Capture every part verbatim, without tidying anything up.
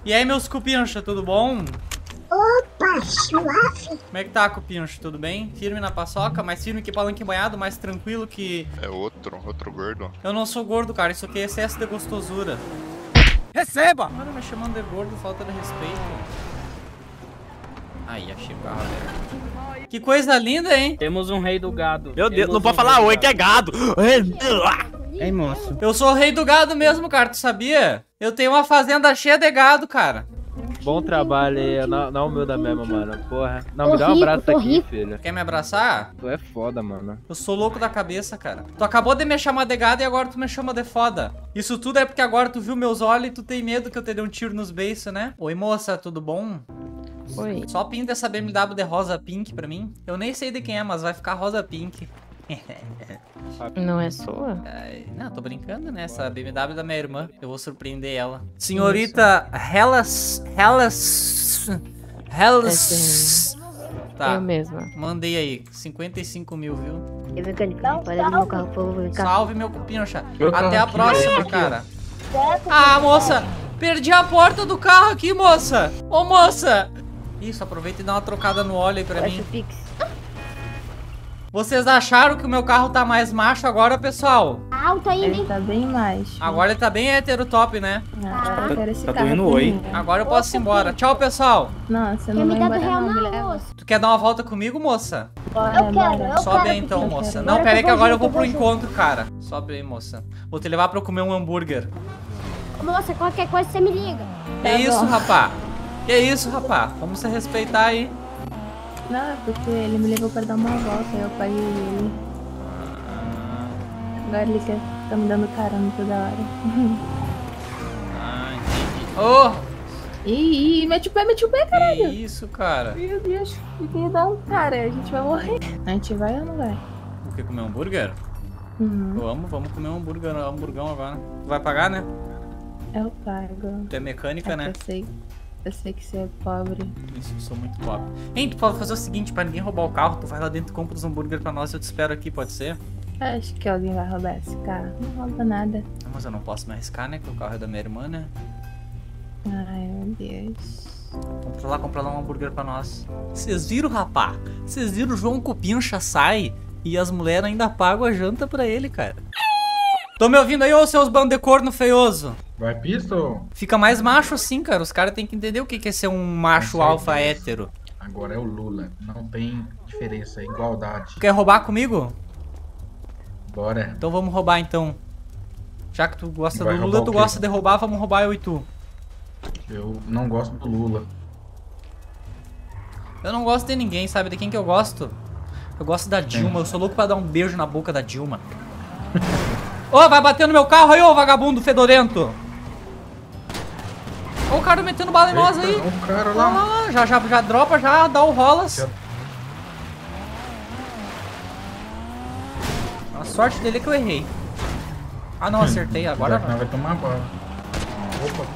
E aí, meus cupincha, tudo bom? Opa, suave. Como é que tá, cupincha? Tudo bem? Firme na paçoca? Mais firme que palanque banhado? Mais tranquilo que... É outro, outro gordo. Eu não sou gordo, cara. Isso aqui é excesso de gostosura. Receba! Olha, me chamando de gordo, falta de respeito. Aí, achei o carro dele. Que coisa linda, hein? Temos um rei do gado. Meu Deus, Temos não pode um falar rei oi do que é gado. Ei, moço. Eu sou o rei do gado mesmo, cara. Tu sabia? Eu tenho uma fazenda cheia de gado, cara. Bom trabalho aí, não, não humilda mesmo, mano. Porra. Não, Tô me dá um rico, abraço tô aqui, rico. filho. Quer me abraçar? Tu é foda, mano. Eu sou louco da cabeça, cara. Tu acabou de me chamar de gado e agora tu me chama de foda. Isso tudo é porque agora tu viu meus olhos e tu tem medo que eu te dê um tiro nos beiços, né? Oi, moça, tudo bom? Oi. Só pinta essa B M W de rosa pink pra mim. Eu nem sei de quem é, mas vai ficar rosa pink. Não é sua? Ai, não, tô brincando, né? Essa B M W da minha irmã. Eu vou surpreender ela. Senhorita Hellas... Hellas... Hellas... Tá, Eu mesma. mandei aí. cinquenta e cinco mil, viu? E mecânico, para do meu carro, por favor, vem cá. Salve, meu cupincha. Meu Até carro a aqui, próxima, aqui, cara. Ah, moça! Perdi a porta do carro aqui, moça! Ô, moça! Isso, aproveita e dá uma trocada no óleo aí pra Fecha mim. o Pix. Vocês acharam que o meu carro tá mais macho agora, pessoal? Alto ainda, Ele hein? tá bem mais. Agora ele tá bem hétero top, né? Agora eu quero esse Tá carro doendo pra oi. mim. Agora eu posso ir embora. Tchau, pessoal. Não, você Quer não me vai dar do embora real não, me não, leva. moço? Tu quer dar uma volta comigo, moça? Bora, Eu quero, bora. eu Sobe quero. aí então, eu moça. quero. Não, Agora pera aí que eu vou agora eu junto, vou eu pro vou encontro, cara. Sobe aí, moça. Vou te levar pra comer um hambúrguer. Moça, qualquer coisa você me liga. Que Tá isso, bom. rapá? Que isso, rapá? Vamos se respeitar aí. Não, é porque ele me levou pra dar uma volta, aí eu paguei ele. Agora ele quer ficar me dando carona toda hora. Ah, entendi. Ô! Ih, ih, mete o pé, mete o pé, Que caralho. isso, cara? Meu Deus, eu queria dar um cara, a gente vai morrer. A gente vai ou não vai? O que, comer hambúrguer? Uhum, Vamos, vamos comer um hambúrguer, um hamburgão agora. Tu vai pagar, né? eu pago. Tu é mecânica, É que né? Eu sei, eu sei que você é pobre. Isso, eu sou muito pobre. Hein, tu pode fazer o seguinte, pra ninguém roubar o carro, tu vai lá dentro e compra os hambúrguer pra nós e eu te espero aqui, pode ser? Acho que alguém vai roubar esse carro. Não rouba nada. Não, mas eu não posso me arriscar, né? Que o carro é da minha irmã, né? Ai, meu Deus. Compra lá, compra lá um hambúrguer pra nós. Vocês viram, rapá? Vocês viram o João Cupincha sai e as mulheres ainda pagam a janta pra ele, cara. Tô me ouvindo aí, ô seus bandos de corno feioso? Vai pistol? Fica mais macho assim, cara. Os caras têm que entender o que que é ser um macho Com certeza. alfa hétero. Agora é o Lula. Não tem diferença, é igualdade. Tu quer roubar comigo? Bora. Então vamos roubar então. Já que tu gosta Vai do roubar Lula, o tu quê? gosta de roubar, vamos roubar eu e tu. Eu não gosto do Lula. Eu não gosto de ninguém, sabe? De quem que eu gosto? Eu gosto da Dilma, eu sou louco pra dar um beijo na boca da Dilma. Ô, vai bater no meu carro aí, ô vagabundo fedorento! Ô, o cara metendo bala em nós aí! Eita, o cara Lá, lá. lá, lá, já, já, já dropa, já dá o rolas. Já- A sorte dele é que eu errei. Ah, não, acertei, agora Não vai. vai tomar bala. Opa.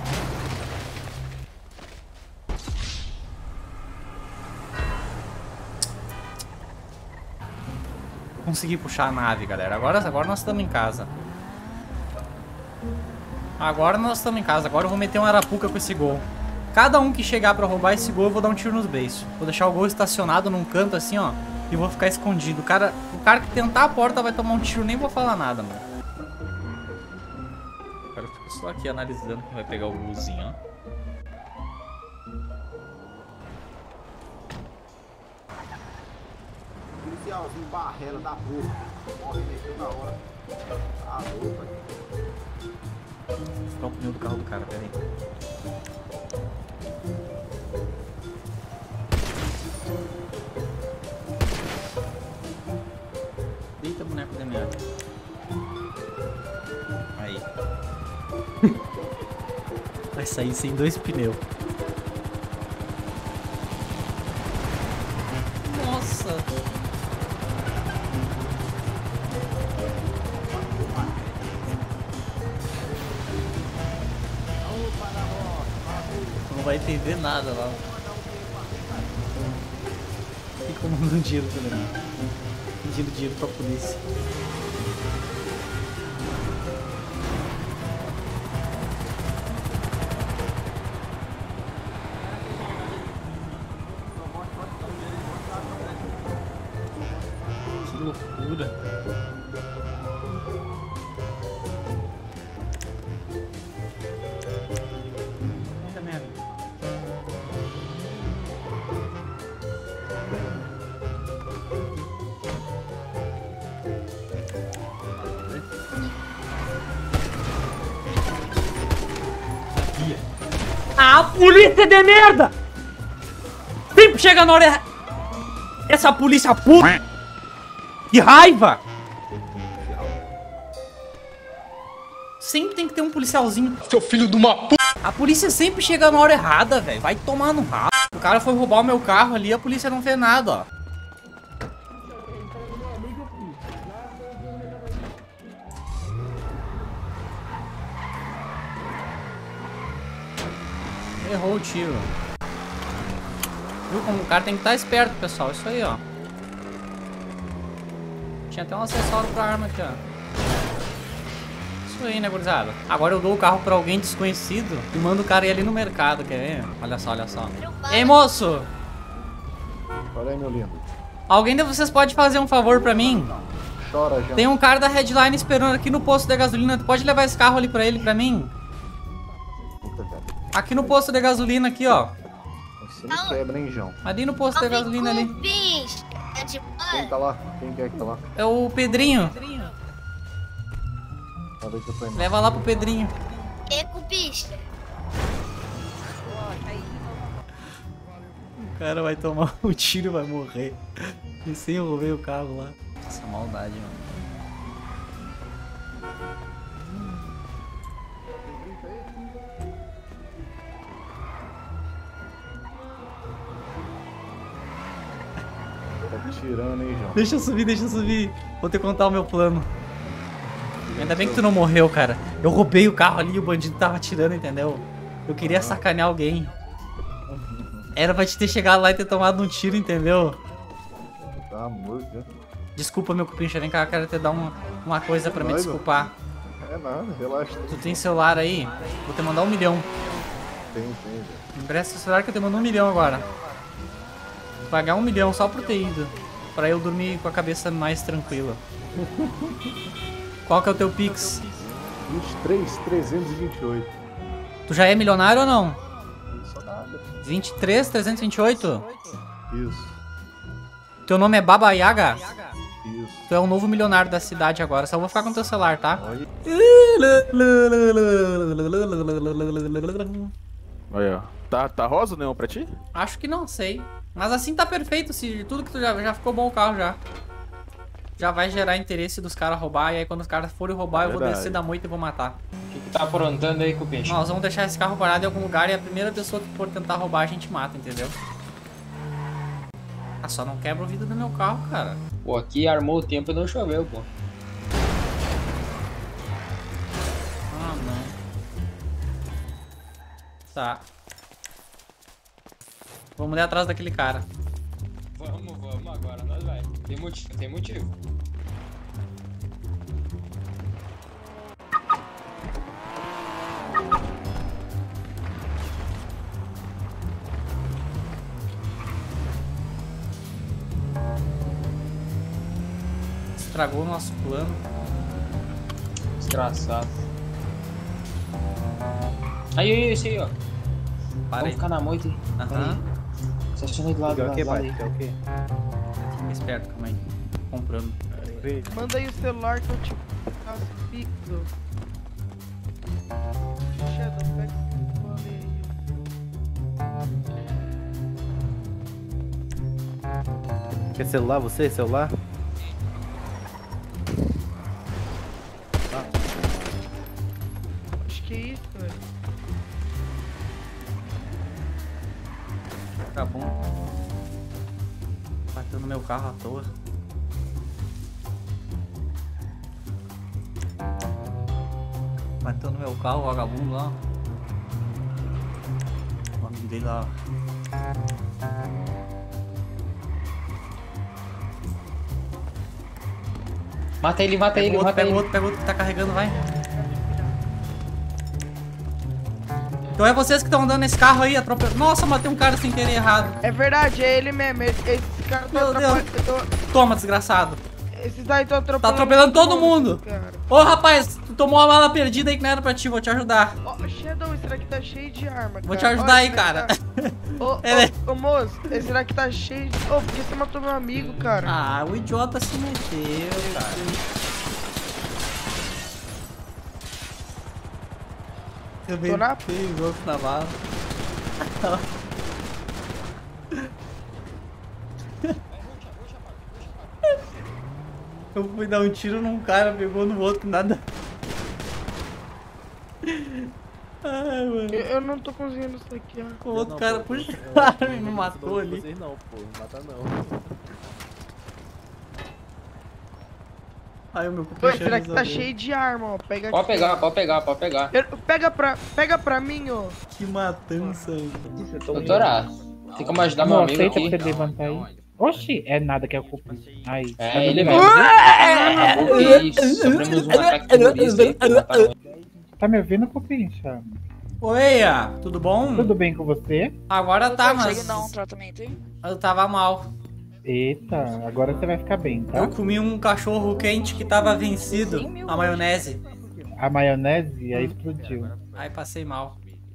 Consegui puxar a nave, galera. Agora, agora nós estamos em casa. Agora nós estamos em casa. Agora eu vou meter uma arapuca com esse gol. Cada um que chegar pra roubar esse gol, eu vou dar um tiro nos beiços. Vou deixar o gol estacionado num canto assim, ó. E vou ficar escondido. O cara, o cara que tentar a porta vai tomar um tiro. Nem vou falar nada, mano. O cara fica só aqui analisando quem vai pegar o golzinho, ó. Policialzinho barrela da porra. Morre meio toda hora. Tá louco, velho. Vou ficar o pneu do carro do cara, pera aí. Deita, boneco de merda. Aí. Vai sair sem dois pneus. Nossa! Não vai entender nada lá. Fica mandando dinheiro também. Pedindo dinheiro pra polícia. viatura. Eita merda. A polícia de merda! Sempre chega na hora errada. Essa polícia puta! Que raiva! Sempre tem que ter um policialzinho. Seu filho de uma puta! A polícia sempre chega na hora errada, velho. Vai tomar no rabo. O cara foi roubar o meu carro ali, a polícia não fez nada, ó. Errou o tiro. Viu como o cara tem que estar esperto, pessoal. Isso aí, ó. Tinha até um acessório pra arma aqui, ó. Isso aí, né, gurizada? Agora eu dou o carro pra alguém desconhecido e mando o cara ir ali no mercado, quer ver? Olha só, olha só. Ei, moço! Fala aí, meu lindo. Alguém de vocês pode fazer um favor pra mim? Chora, já. Tem um cara da Headline esperando aqui no posto de gasolina. Tu pode levar esse carro ali pra ele, pra mim? Aqui no posto de gasolina, aqui, ó. Você me quebra, hein, João? Ali no posto de gasolina ali. Quem tá lá? Quem que é que tá lá? É o Pedrinho. Fala aí que eu tô indo. Leva lá pro Pedrinho. É cupista. O cara vai tomar um tiro e vai morrer. E sem eu roubei o carro lá. Essa maldade, mano. Tá tirando, hein, João? Deixa eu subir, deixa eu subir. Vou te contar o meu plano. Ainda bem que tu não morreu, cara. Eu roubei o carro ali e o bandido tava atirando, entendeu? Eu queria sacanear alguém. Era pra te ter chegado lá e ter tomado um tiro, entendeu? Tá morto, já. Desculpa, meu cupincha. Vem cá, eu quero te dar uma, uma coisa pra me desculpar. É nada, relaxa. Tu tem celular aí? Vou te mandar um milhão. Tem, tem, velho. Empresta o celular que eu te mando um milhão agora. Vou pagar um milhão só por ter ido. Pra eu dormir com a cabeça mais tranquila. Qual que é o teu Pix? vinte e três, trezentos e vinte e oito. Tu já é milionário ou não? Isso nada. vinte e três, trezentos e vinte e oito? Isso, Teu nome é Baba Yaga? isso. Tu é o novo milionário da cidade agora. Só vou ficar com teu celular, tá? Olha. Aí, ó. Tá, tá rosa o neon pra ti? Acho que não, sei. Mas assim tá perfeito, se tudo que tu já, já ficou bom o carro já. Já vai gerar interesse dos caras roubar, e aí quando os caras forem roubar, eu vou Verdade. descer da moita e vou matar. O que, que tá aprontando aí, Cupincha? Nós vamos deixar esse carro parado em algum lugar e a primeira pessoa que for tentar roubar a gente mata, entendeu? Ah, só não quebra o vidro do meu carro, cara. Pô, aqui armou o tempo e não choveu, pô. Ah, não. Tá. Vamos ir atrás daquele cara. Vamos, vamos agora, nós vai. Tem motivo, tem motivo. Estragou o nosso plano. Desgraçado. Aí, aí, esse aí, ó. Para Vamos aí. ficar na moita aí. Aham. Você aciona aí do lado, do Quer o lado, que, do lado pai? aí. Quer o quê? Fica esperto, calma aí. Comprando. Manda aí o celular que eu te faço pixel. Shadow, pega esse rolê aí. Quer celular? Você? Celular? Acho que é isso, velho. Tá bom. Bateu no meu carro à toa. Bateu no meu carro, o vagabundo lá. O amigo dele lá. Mata ele, mata Pega ele, outro, mata pega ele. outro, pega outro que tá carregando, vai. Então é vocês que estão andando nesse carro aí, atropelando. Nossa, matei um cara sem querer errado. É verdade, é ele mesmo. Esse, esse cara tá Meu Deus. atrapalhando. Toma, desgraçado. Esses daí estão atropelando. Tá atropelando todo mundo. Cara. Ô, rapaz, tu tomou uma bala perdida aí que não era pra ti, vou te ajudar. Ó, Shadow, esse daqui tá cheio de arma, Vou cara. te ajudar Ó, aí, esse cara. daqui Tá... Ô, Ele- ô, ô, moço, esse daqui tá cheio de... Ô, por que você matou meu amigo, cara? Ah, o idiota se meteu, cara. Eu Tô na... o outro na bala. Eu fui dar um tiro num cara, pegou no outro, nada. Ai, mano. Eu, eu não tô conseguindo isso aqui, ó. O outro Não, cara pô, puxa eu- o cara eu e me não matou dou de ali. Vocês não, pô, não mata não. Aí o meu Ô, esse daqui tá resolveu. cheio de arma, ó. Pega aqui. Pode pegar, pode pegar, pode pegar. Eu- Pega pra, pega pra mim, ó. Que matança. Doutora, tem como ajudar meu Não, amigo aceita aqui? pra você levantar aí. Oxi, é nada que é culpa. Aí. É, ele mesmo. Porque sofremos um ataque terrorista aí, mataram ele. Tá me ouvindo, Cupincha? Oi, Ia, tudo bom? Tudo bem com você? Agora tá, mas Consegue dar um tratamento aí? eu tava mal. Eita, agora você vai ficar bem, tá? Eu comi um cachorro quente que tava vencido, a maionese. A maionese aí explodiu. Aí passei mal.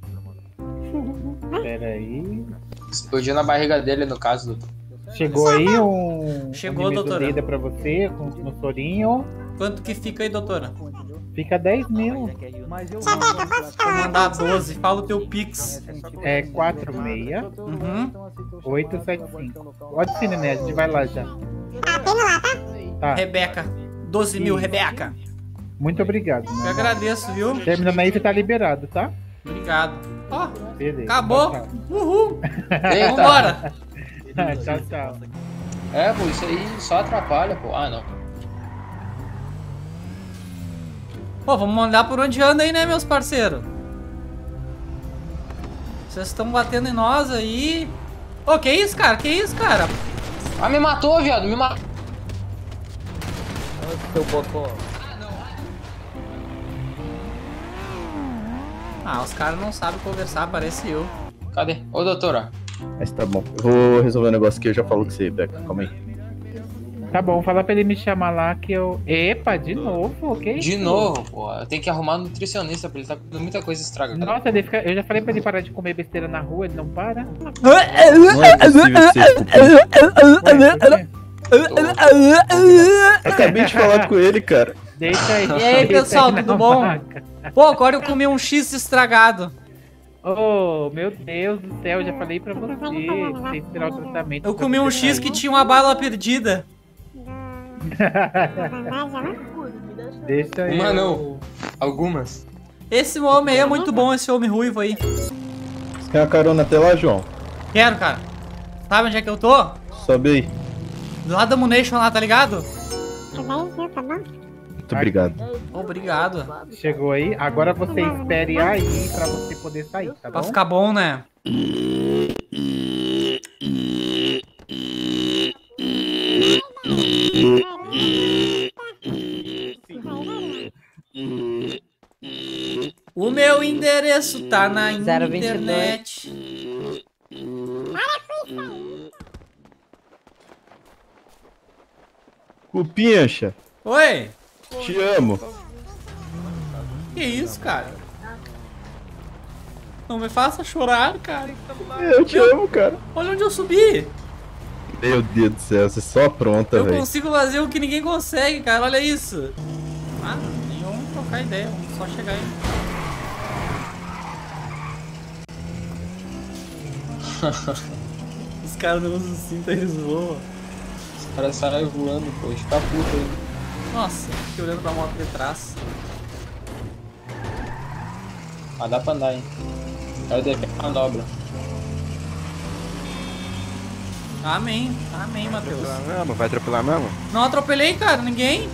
Pera aí. Explodiu na barriga dele, no caso, doutor. Chegou aí um... Chegou, um doutora. Nimesulida pra você, com um sorinho. Quanto que fica aí, doutora? Fica dez mil. Vou mandar doze, fala o teu Pix. É quatro seis Uhum. oito sete cinco. Pode sim, Nenê, a gente vai lá já. Tá, Rebeca. doze mil, Isso. Rebeca. muito obrigado. Eu Né? agradeço, viu? Terminando aí, você tá liberado, tá? Obrigado. Ó, Beleza. acabou. Tchau, Uhul. Eita. Vambora. tchau. tchau. É, pô, isso aí só atrapalha, pô. Ah, não. Pô, vamos mandar por onde anda aí, né, meus parceiros? Vocês estão batendo em nós aí. Ô, que isso, cara? Que isso, cara? Ah, me matou, viado, me matou. Seu bocó. Ah, os caras não sabem conversar, parece eu. Cadê? Ô, doutora. Mas tá bom. Eu vou resolver um negócio aqui, eu já falo com você, Beca. Calma aí. Tá bom, fala pra ele me chamar lá que eu... Epa, de novo? Que isso? De novo, pô. Eu tenho que arrumar um nutricionista pra ele tá comendo muita coisa estragada. Nossa, ele fica... eu já falei pra ele parar de comer besteira na rua, ele não para. Não é possível que você escupe. Ué, por quê? Acabei de falar com ele, cara. Deixa aí. E aí, deixa pessoal, na tudo bom? vaca. Pô, agora eu comi um X estragado. Oh, meu Deus do céu, eu já falei pra você. Você tem que esperar o tratamento. Eu pra comi um você X sair. que tinha uma bala perdida. Deixa aí. Uma não. Algumas. Esse homem aí é muito bom, esse homem ruivo aí. Você quer uma carona até lá, João? Quero, cara. Sabe onde é que eu tô? Sobe aí. Do lado da Munition lá, tá ligado? Muito obrigado. Obrigado. Chegou aí, agora você espere aí pra você poder sair, tá Pra bom? ficar bom, né? O meu endereço tá na zero vinte e dois. internet. Cupincha, Oi? te amo. Que isso, cara? Não me faça chorar, cara. Eu te amo, cara. Olha onde eu subi. Meu Deus do céu, você só apronta, Eu velho. consigo fazer o que ninguém consegue, cara. Olha isso. Ah, nem vamos trocar ideia. Vamos só chegar aí. Os caras não usam cinto, eles voam. Os caras saem voando, pô. Fica puto aí. Nossa, fiquei olhando pra moto de trás. Ah, dá pra andar, hein. Quero defender a manobra. Amém, amém, Matheus. Mesmo? Vai atropelar mesmo? Não atropelei, cara, ninguém.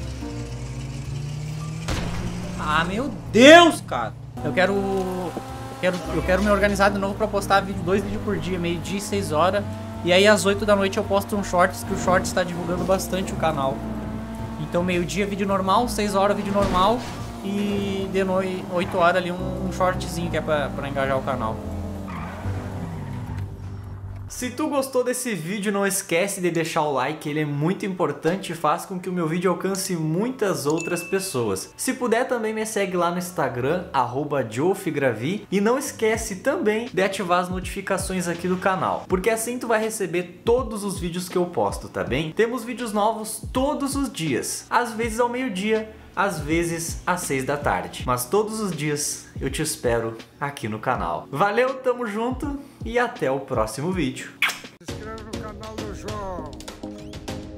Ah, meu Deus, cara. Eu quero, eu quero, eu quero me organizar de novo pra postar vídeo, dois vídeos por dia, meio dia e seis horas. E aí às oito da noite eu posto um shorts, que o shorts tá divulgando bastante o canal. Então meio dia vídeo normal, seis horas vídeo normal. E de noite, oito horas ali um, um shortzinho que é pra, pra engajar o canal. Se tu gostou desse vídeo, não esquece de deixar o like, ele é muito importante e faz com que o meu vídeo alcance muitas outras pessoas. Se puder, também me segue lá no Instagram, arroba jofigravi, e não esquece também de ativar as notificações aqui do canal, porque assim tu vai receber todos os vídeos que eu posto, tá bem? Temos vídeos novos todos os dias, às vezes ao meio-dia, às vezes às seis da tarde, mas todos os dias eu te espero aqui no canal. Valeu, tamo junto e até o próximo vídeo. Se inscreve no canal do João.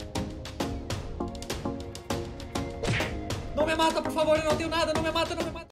Não me mata, por favor, eu não tenho nada, não me mata, não me mata.